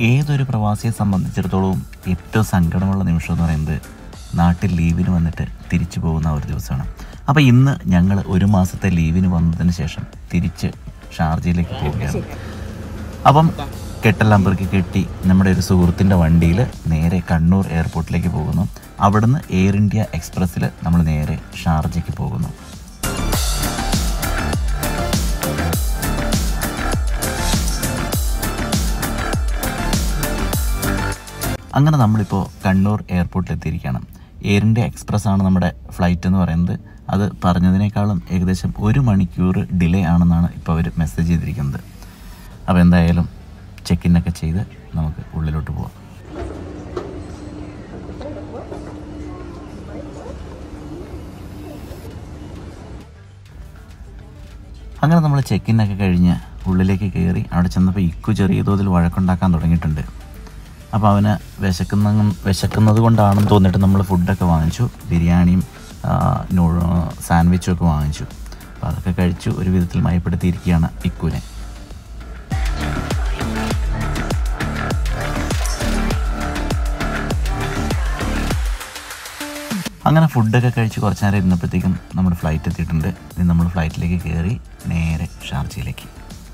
ഏതൊരു പ്രവാസിയെ സംബന്ധിച്ചിടത്തോളം ഏറ്റവും സങ്കടമുള്ള നിമിഷം എന്ന് പറയുന്നത് നാട്ടിൽ ലീവിന് വന്നിട്ട് തിരിച്ചു പോകുന്ന ഒരു ദിവസമാണ്. അപ്പോൾ ഇന്ന് ഞങ്ങൾ ഒരു മാസത്തെ ലീവിന് വന്നതിന് ശേഷം തിരിച്ച് ഷാർജയിലേക്ക് പോവുകയാണ്. അപ്പം കെട്ടെല്ലാം പെറുക്കി കെട്ടി നമ്മുടെ ഒരു സുഹൃത്തിൻ്റെ വണ്ടിയിൽ നേരെ കണ്ണൂർ എയർപോർട്ടിലേക്ക് പോകുന്നു. അവിടുന്ന് എയർ ഇന്ത്യ എക്സ്പ്രസ്സിൽ നമ്മൾ നേരെ ഷാർജയ്ക്ക് പോകുന്നു. അങ്ങനെ നമ്മളിപ്പോൾ കണ്ണൂർ എയർപോർട്ടിലെത്തിയിരിക്കുകയാണ്. എയർ ഇന്ത്യ എക്സ്പ്രസ് ആണ് നമ്മുടെ ഫ്ലൈറ്റ് എന്ന് പറയുന്നത്. അത് പറഞ്ഞതിനേക്കാളും ഏകദേശം 1 മണിക്കൂർ ഡിലേ ആണെന്നാണ് ഇപ്പോൾ അവർ മെസ്സേജ് ചെയ്തിരിക്കുന്നത്. അപ്പോൾ എന്തായാലും ചെക്ക്-ഇന്നൊക്കെ ചെയ്ത് നമുക്ക് ഉള്ളിലോട്ട് പോവാം. അങ്ങനെ നമ്മൾ ചെക്ക്-ഇന്നൊക്കെ കഴിഞ്ഞ് ഉള്ളിലേക്ക് കയറി അവിടെ ചെന്നപ്പോൾ ഇക്കു ചെറിയ തോതിൽ വഴക്കുണ്ടാക്കാൻ തുടങ്ങിയിട്ടുണ്ട്. അപ്പോൾ അവന് വിശക്കുന്നത് കൊണ്ടാണെന്ന് തോന്നിയിട്ട് നമ്മൾ ഫുഡൊക്കെ വാങ്ങിച്ചു. ബിരിയാണിയും സാൻഡ്വിച്ചും ഒക്കെ വാങ്ങിച്ചു. അപ്പോൾ അതൊക്കെ കഴിച്ചു ഒരു വിധത്തിൽ മയപ്പെടുത്തിയിരിക്കുകയാണ് ഇക്കുവിനെ. അങ്ങനെ ഫുഡൊക്കെ കഴിച്ച് കുറച്ച് നേരം ഇരുന്നപ്പോഴത്തേക്കും നമ്മുടെ ഫ്ലൈറ്റ് എത്തിയിട്ടുണ്ട്. ഇനി നമ്മൾ ഫ്ലൈറ്റിലേക്ക് കയറി നേരെ ഷാർജയിലേക്ക്.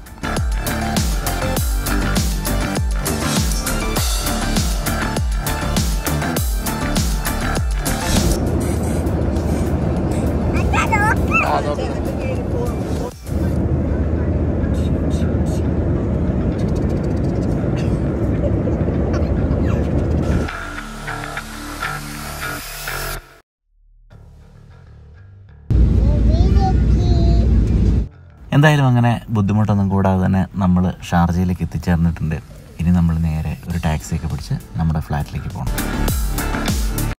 എന്തായാലും അങ്ങനെ ബുദ്ധിമുട്ടൊന്നും കൂടാതെ തന്നെ നമ്മൾ ഷാർജയിലേക്ക് എത്തിച്ചേർന്നിട്ടുണ്ട്. ഇനി നമ്മൾ നേരെ ഒരു ടാക്സിയൊക്കെ പിടിച്ച് നമ്മുടെ ഫ്ലാറ്റിലേക്ക് പോകണം.